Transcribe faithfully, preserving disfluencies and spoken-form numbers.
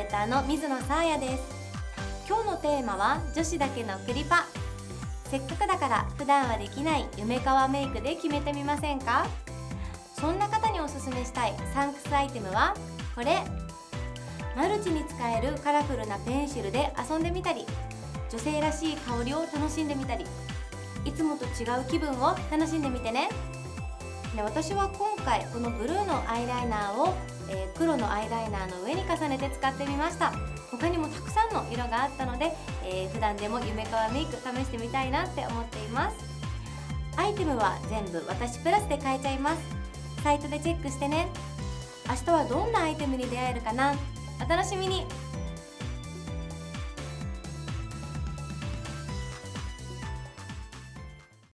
ーターの水野さあやです。今日のテーマは女子だけのクリパ。せっかくだから普段はできない夢かわメイクで決めてみませんか？そんな方におすすめしたいサンクスアイテムはこれ。マルチに使えるカラフルなペンシルで遊んでみたり、女性らしい香りを楽しんでみたり、いつもと違う気分を楽しんでみてね。で、私は今回このブルーのアイライナーを、えー、黒のアイライナーの上に重ねて使ってみました。他にもたくさんの色があったので、えー、普段でも夢かわメイク試してみたいなって思っています。アイテムは全部私プラスで買えちゃいます。サイトでチェックしてね。明日はどんなアイテムに出会えるかな。お楽しみに。